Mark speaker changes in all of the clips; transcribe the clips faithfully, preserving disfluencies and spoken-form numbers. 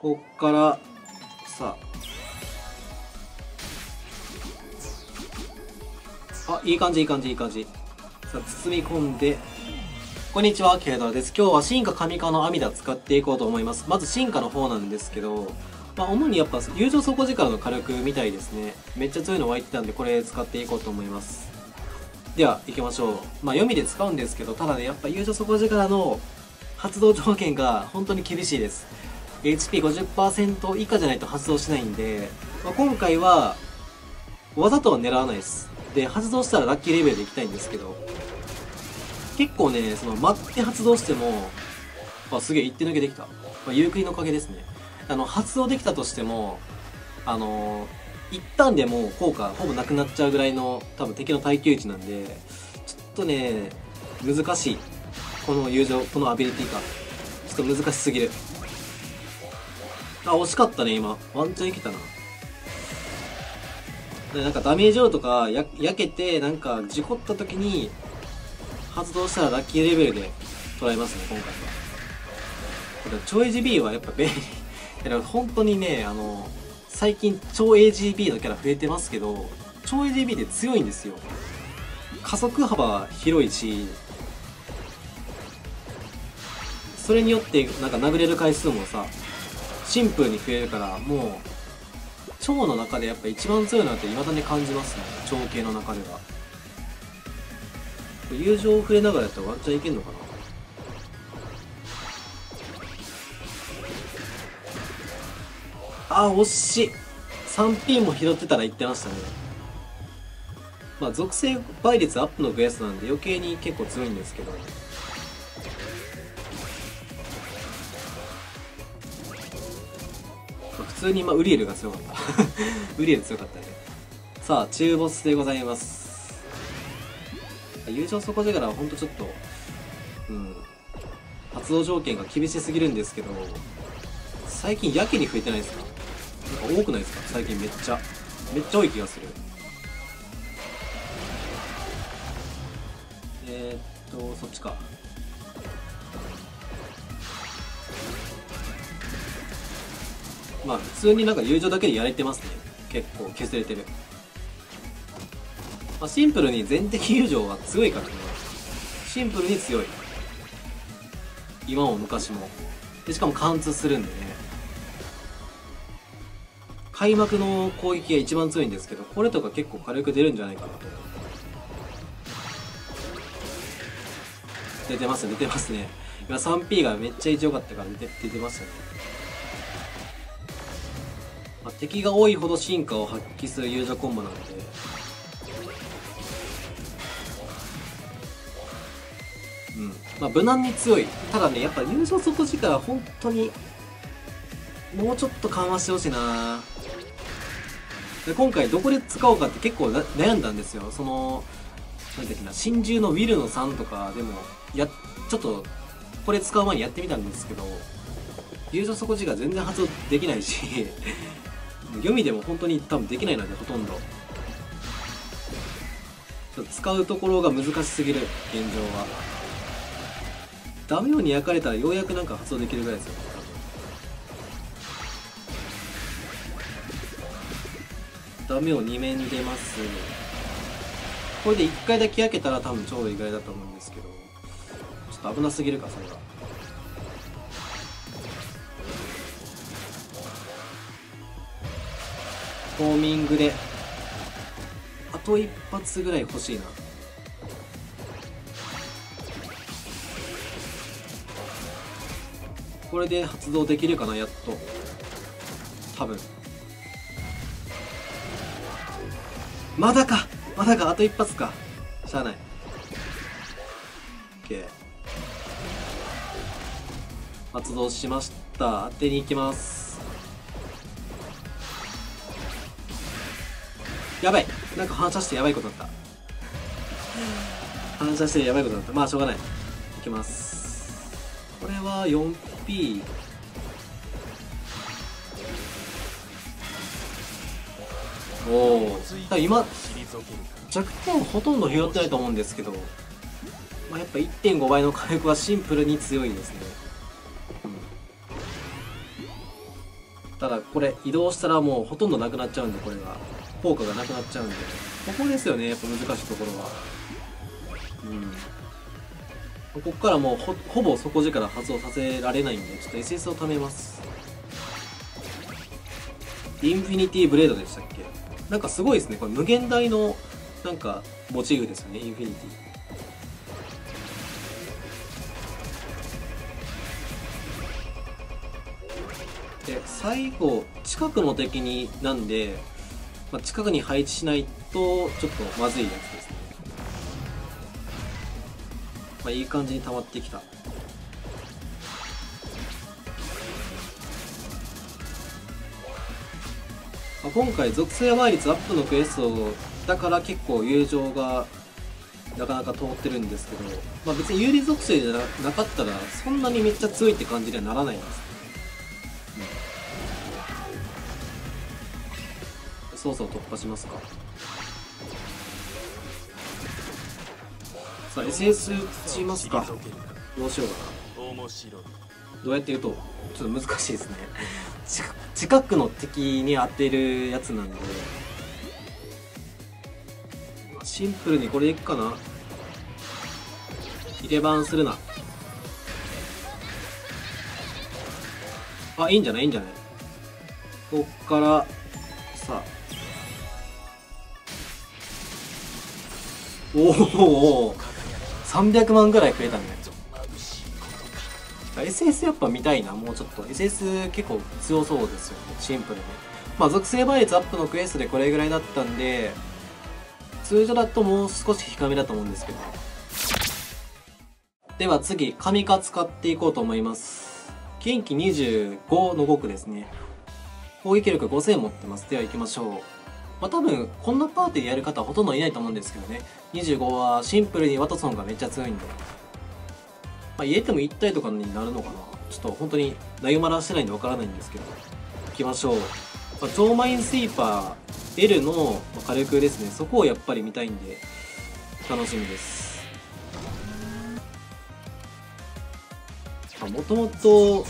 Speaker 1: こっからさあ、いい感じいい感じいい感じ。さあ包み込んで、こんにちは、ケイドラです。今日は進化神化の阿弥陀使っていこうと思います。まず進化の方なんですけど、まあ主にやっぱ友情底力の火力みたいですね。めっちゃ強いの湧いてたんで、これ使っていこうと思います。では行きましょう。まあ読みで使うんですけど、ただねやっぱ友情底力の発動条件が本当に厳しいです。 エイチピーごじゅっパーセント 以下じゃないと発動しないんで、まあ、今回はわざとは狙わないです。で発動したらラッキーレベルでいきたいんですけど、結構ねその待って発動しても、あすげえ一手抜けできた、まあ、ユークリのおかげですね。あの発動できたとしてもあの一旦でもう効果ほぼなくなっちゃうぐらいの多分敵の耐久値なんで、ちょっとね難しい。この友情このアビリティかちょっと難しすぎる。あ惜しかったね。今ワンチャンいけたな。でなんかダメージ量とかや焼けてなんか事故った時に発動したらラッキーレベルで捉えますね今回は。これ超 エージービー はやっぱ便利だから本当にね、あの最近超 エージービー のキャラ増えてますけど、超 エージービー って強いんですよ。加速幅広いし、それによってなんか殴れる回数もさシンプルに増えるから、もう超の中でやっぱ一番強いなって未だに感じますね。超系の中では友情を触れながらやったらワンチャンいけんのかな。あー惜しい。 スリーピー も拾ってたらいってましたね。まあ属性倍率アップのグエスなんで余計に結構強いんですけど、普通にまあウリエルが強かったウリエル強かったね。さあ中ボスでございます。友情底力はほんとちょっとうん発動条件が厳しすぎるんですけど、最近やけに増えてないですか？なんか多くないですか最近。めっちゃめっちゃ多い気がする。えー、っとそっちか。まあ普通になんか友情だけでやれてますね。結構削れてる。まあ、シンプルに全敵友情は強いからね。シンプルに強い。今も昔も。でしかも貫通するんでね。開幕の攻撃が一番強いんですけど、これとか結構火力出るんじゃないかなと。出てます出てますね。今 スリーピー がめっちゃ強かったから出て出てましたね。まあ、敵が多いほど進化を発揮する友情コンボなんで、うんまあ無難に強い。ただねやっぱ友情底力は本当にもうちょっと緩和してほしいな。で今回どこで使おうかって結構悩んだんですよ。そのなんだっけな、真珠のウィルのさんとかでもやちょっとこれ使う前にやってみたんですけど、友情底力全然発動できないし読みでも本当に多分できないので、ほとんどちょっと使うところが難しすぎる。現状はダメように焼かれたらようやくなんか発動できるぐらいですよ。ダメをに面出ます。これでいっかいだけ焼けたら多分ちょうどいいぐらいだと思うんですけど、ちょっと危なすぎるかそれが。ホーミングであと一発ぐらい欲しいな。これで発動できるかなやっと。多分まだかまだかあと一発か。しゃあない。 OK 発動しました。当てに行きます。やばい、なんか反射してやばいことだった。反射してやばいことだった。まあしょうがない。いきます。これは よんピー。 おお今弱点ほとんど拾ってないと思うんですけど、まあ、やっぱ いってんご 倍の火力はシンプルに強いですね。 ただこれ移動したらもうほとんどなくなっちゃうんで、これが効果がなくなっちゃうんで、ここですよねやっぱ難しいところは。うん、ここからもう ほ, ほぼ底力発動させられないんで、ちょっと エスエス を貯めます。インフィニティブレードでしたっけ。なんかすごいですね、これ無限大のなんかモチーフですよね、インフィニティで。最後近くの敵になんで、まあ、近くに配置しないとちょっとまずいやつですね。まあ、いい感じに溜まってきた。今回属性倍率アップのクエストだから結構友情がなかなか通ってるんですけど、まあ、別に有利属性じゃなかったらそんなにめっちゃ強いって感じにはならないんです、うん、そうそう突破しますか。さあ エスエス 打ちますか。どうしようかな。どうやって言うとちょっと難しいですね近くの敵に当てるやつなんで、シンプルにこれでいくかな。入れ番するな。あ、いいんじゃないいいんじゃない。こっからさあ、おおさんびゃくまんぐらい増えたね。エスエス やっぱ見たいな、もうちょっと エスエス 結構強そうですよね、シンプルに。まあ属性倍率アップのクエストでこれぐらいだったんで、通常だともう少し低めだと思うんですけど。では次神化使っていこうと思います。元気にじゅうごのご区ですね。攻撃力ごせん持ってます。では行きましょう。まあ多分こんなパーティーでやる方はほとんどいないと思うんですけどね。にじゅうごはシンプルにワトソンがめっちゃ強いんで、まあ、入れてもいち体とかになるのかな。ちょっと本当に内容まだしてないんでわからないんですけど。いきましょう。まあ、超マインスイーパー L の火力ですね。そこをやっぱり見たいんで楽しみです。もともと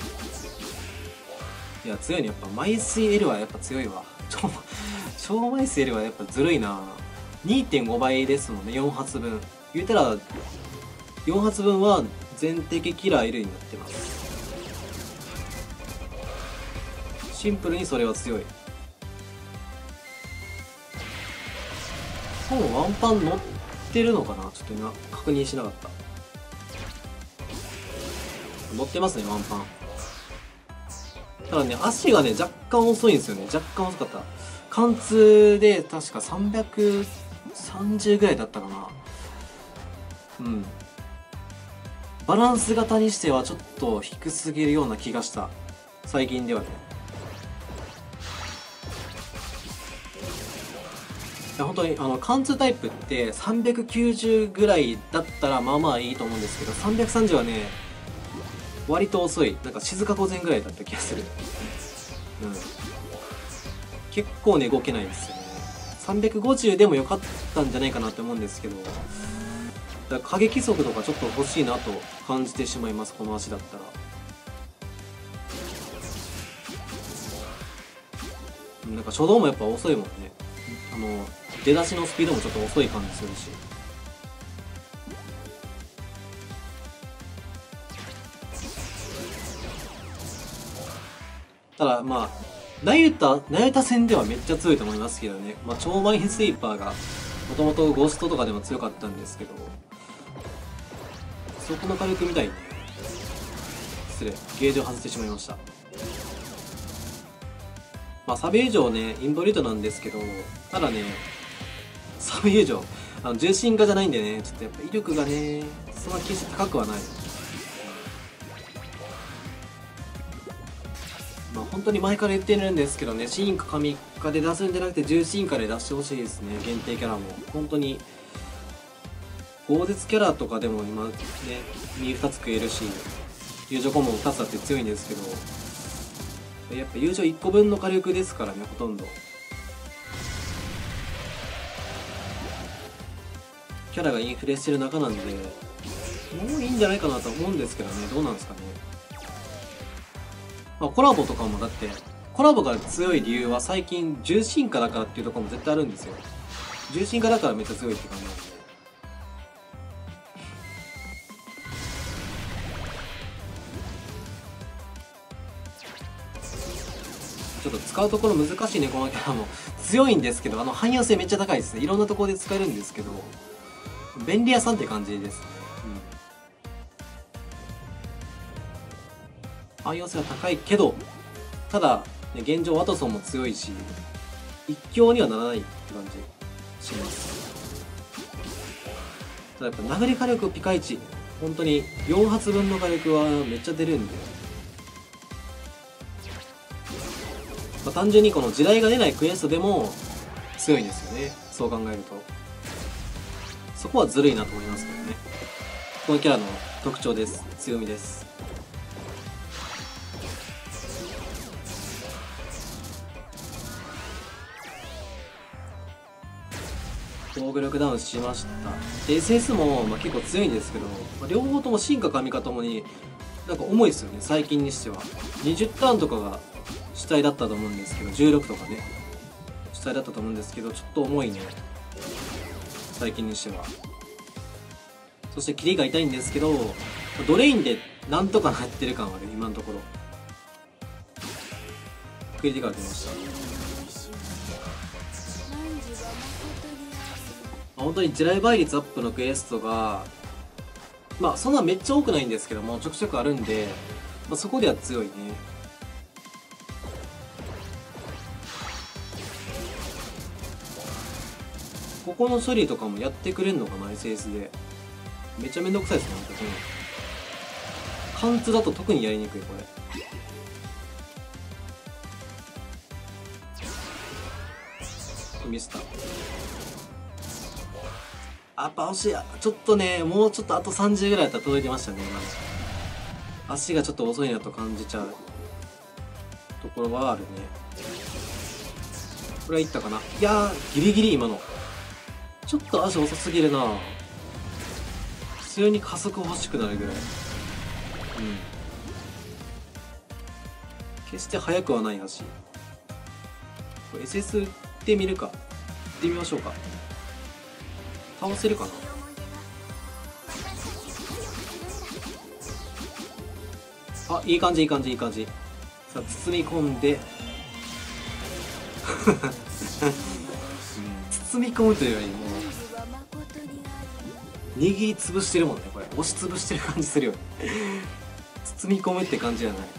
Speaker 1: いや強いね。やっぱマイスイ L はやっぱ強いわ。超超マイスイ L はやっぱずるいな。 にてんご 倍ですもんね。よん発分言うたらよん発分は全敵キラー L になってます。シンプルにそれは強い。もうワンパン乗ってるのかな。ちょっと今確認しなかった。乗ってますねワンパン。ただね足がね若干遅いんですよね。若干遅かった。貫通で確かさんびゃくさんじゅうぐらいだったかな。うん、バランス型にしてはちょっと低すぎるような気がした、最近ではね。いや本当にあの貫通タイプってさんびゃくきゅうじゅうぐらいだったらまあまあいいと思うんですけど、さんびゃくさんじゅうはね割と遅い。なんか静か御前ぐらいだった気がする。うん、結構ね動けないですよね。さんびゃくごじゅうでもよかったんじゃないかなって思うんですけど、だから過激速とかちょっと欲しいなと感じてしまいます、この足だったら。なんか初動もやっぱ遅いもんね。あの出だしのスピードもちょっと遅い感じするし。ただまあナユタナユタ戦ではめっちゃ強いと思いますけどね。まあ超マインスイーパーがもともとゴーストとかでも強かったんですけど、そこの火力みたいね。失礼、ゲージを外してしまいました。まあサビ以上ねインボリートなんですけど、ただねサビ以上あの重心化じゃないんでね、ちょっとやっぱ威力がねそんな決して高くはない。まあ本当に前から言ってるんですけどね、進化神化で出すんじゃなくて重心化で出してほしいですね。限定キャラも本当に豪絶キャラとかでも今ね身ふたつ食えるし、友情コンボもふたつあって強いんですけど、やっぱ友情いっこぶんの火力ですからね、ほとんど。キャラがインフレしてる中なんでもういいんじゃないかなと思うんですけどね。どうなんですかね。 まあ、コラボとかもだって、コラボが強い理由は最近重心化だからっていうところも絶対あるんですよ。重心化だからめっちゃ強いって感じなんで。ちょっと使うところ難しいね、このキャラも。強いんですけど、あの汎用性めっちゃ高いですね。いろんなところで使えるんですけど、便利屋さんって感じですね。うん、汎用性は高いけど、ただ、ね、現状ワトソンも強いし、一強にはならないって感じします。ただやっぱ殴り火力ピカイチ、本当によん発分の火力はめっちゃ出るんで、まあ、単純にこの地雷が出ないクエストでも強いんですよね。そう考えるとそこはずるいなと思いますけどね。このキャラの特徴です。強みです。防御力ダウンしました。 エスエス もまあ結構強いんですけど、まあ、両方とも進化神化ともになんか重いですよね。最近にしてはにじゅうターンとかが主体だったと思うんですけど、じゅうろくとかね主体だったと思うんですけど、ちょっと重いね、最近にしては。そしてキリが痛いんですけど、ドレインでなんとかなってる感はある。今のところクリティカル出ました。本当に地雷倍率アップのクエストがまあそんなめっちゃ多くないんですけども、ちょくちょくあるんで、まあ、そこでは強いね。ここの処理とかもやってくれんのかな エスエス で。めちゃめんどくさいですね、ここの貫通だと特にやりにくい。これミスった。あ、やっぱ足、ちょっとね、もうちょっとあとさんじゅうぐらいだったら届いてましたね。今の足がちょっと遅いなと感じちゃうところはあるね。これはいったかな。いやー、ギリギリ今のちょっと足遅すぎるな。普通に加速欲しくなるぐらい。うん、決して速くはない足。これ エスエス ってみるか。行ってみましょうか。倒せるかな。あ、いい感じいい感じいい感じ。さあ包み込んで包み込むというよりも握りつぶしてるもんね。これ押しつぶしてる感じするよね包み込むって感じじゃない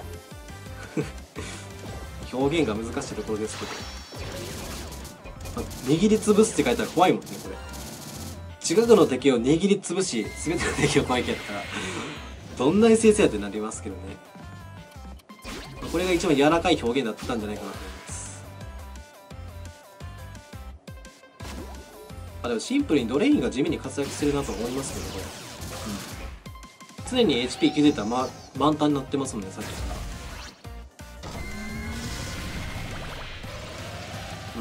Speaker 1: 表現が難しいところですけど、握りつぶすって書いたら怖いもんね。これ近くの敵を握りつぶし全ての敵を攻撃やったらどんな エスエス やってなりますけどね。これが一番柔らかい表現だったんじゃないかなと思います。あ、でもシンプルにドレインが地味に活躍するなと思いますけど、これ、うん、常に エイチピー 気づいたら、ま、満タンになってますもんね、さっきから。うん、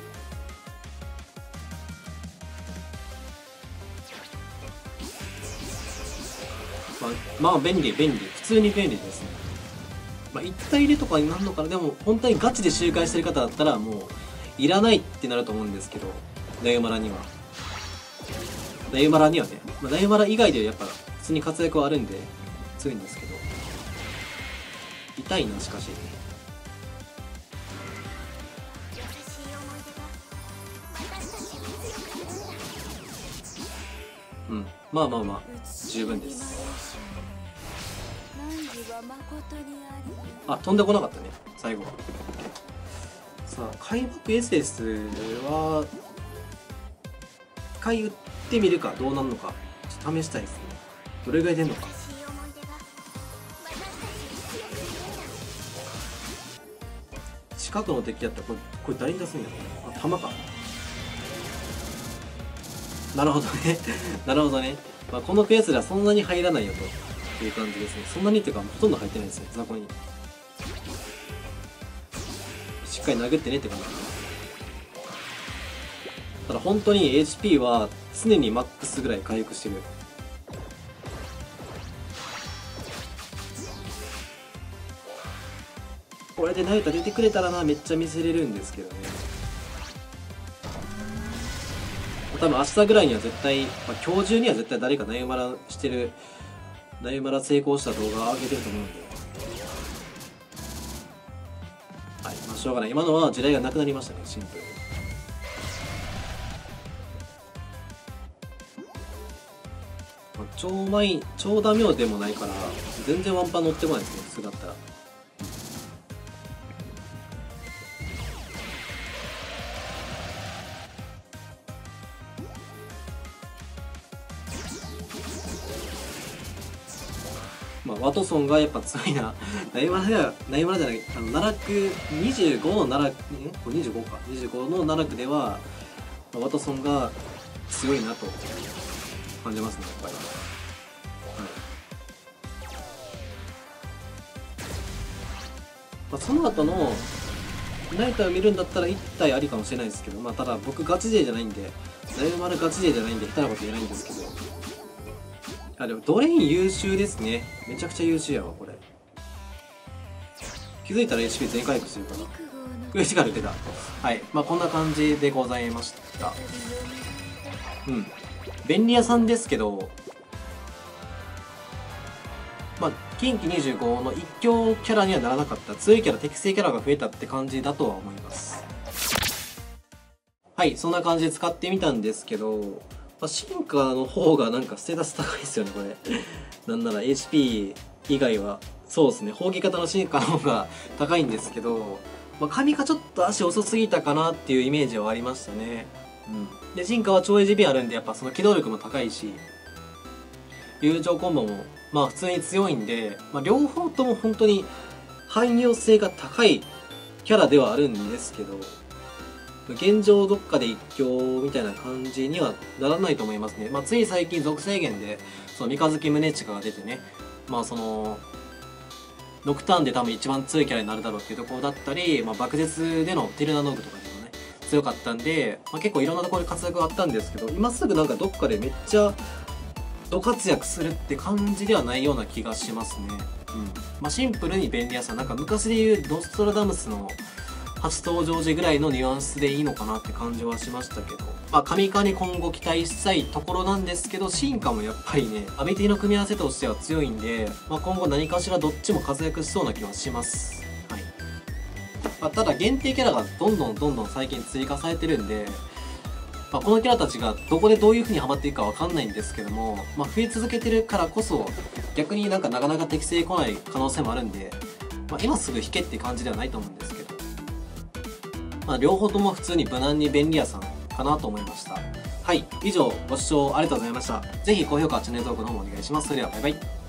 Speaker 1: まあ、まあ便利便利、普通に便利ですね。まあいち対入れとかになるのかな。でも本当にガチで周回してる方だったらもういらないってなると思うんですけど、ダイマラにはダイマラにはね、まあ、ダイマラ以外でやっぱ普通に活躍はあるんで強いんですけど、痛いな。しかしうん、まあまあまあ十分です。あ、飛んでこなかったね最後は。さあ開幕 エスエス は一回打ってみるか。どうなるのかちょっと試したいですね。どれぐらい出るのか。近くの敵やったらこれこれ誰に出すんやろ。あ、弾か。なるほどねなるほどね。まあ、このペースではそんなに入らないよという感じですね。そんなにっていうかほとんど入ってないですね、雑魚に。しっかり殴ってねって感じ。ただ本当に エイチピー は常にマックスぐらい回復してる。 これでナユタ出てくれたらな、めっちゃ見せれるんですけどね。多分明日ぐらいには絶対、まあ、今日中には絶対誰かナユマラしてる、ナユマラ成功した動画を上げてると思うんで。はい、まあしょうがない。今のは地雷がなくなりましたね、シンプルに。まあ、超マイ、超ダメでもないから、全然ワンパン乗ってこないですね、普通だったら。まあ、ワトソンがやっぱ強いな。ナイマラじゃ、ナイマラじゃない、あの、奈落、にじゅうごの奈落、えこれにじゅうごか。にじゅうごの奈落では、まあ、ワトソンが強いなと感じますね、やっぱり。はい。まあ、その後の、ナイタを見るんだったらいち体ありかもしれないですけど、まあ、ただ僕ガチ勢じゃないんで、ナイマラガチ勢じゃないんで、下手なこと言えないんですけど、あ、でもドレイン優秀ですね。めちゃくちゃ優秀やわ、これ。気づいたら エイチピー 全回復してるかな。クエスチカル出た。はい。まあこんな感じでございました。うん。便利屋さんですけど、まあ、近畿にじゅうごの一強キャラにはならなかった。強いキャラ、適正キャラが増えたって感じだとは思います。はい。そんな感じで使ってみたんですけど、まあ、進化の方がなんかステータス高いですよね、これ。なんなら エイチピー 以外は、そうですね、砲撃型の進化の方が高いんですけど、まあ、神化ちょっと足遅すぎたかなっていうイメージはありましたね。うん。で、進化は超 エージーピー あるんで、やっぱその機動力も高いし、友情コンボも、まあ普通に強いんで、まあ、両方とも本当に汎用性が高いキャラではあるんですけど、現状どっかで一強みたいな感じにはならないと思いますね。まあ、つい最近属性源で、その三日月宗近が出てね、まあその、ノクターンで多分一番強いキャラになるだろうっていうところだったり、まあ、爆絶でのティルナノーグとかでもね、強かったんで、まあ、結構いろんなところで活躍があったんですけど、今すぐなんかどっかでめっちゃ、ド活躍するって感じではないような気がしますね。うん。まあ、シンプルに便利屋さん。なんか昔で言うノストラダムスの初登場時ぐらいのニュアンスでいいのかなって感じはしましたけど、まあ、神化に今後期待したいところなんですけど、進化もやっぱりね、アビティの組み合わせとしては強いんで、まあ、今後何かしらどっちも活躍しそうな気はします。はい。まあ、ただ限定キャラがどんどんどんどん最近追加されてるんで、まあ、このキャラたちがどこでどういう風にハマっていくかわかんないんですけども、まあ、増え続けてるからこそ、逆になんかなかなか適正来ない可能性もあるんで、まあ、今すぐ引けって感じではないと思うんですけど、まあ、両方とも普通に無難に便利屋さんかなと思いました。はい。以上、ご視聴ありがとうございました。ぜひ高評価、チャンネル登録の方もお願いします。それではバイバイ。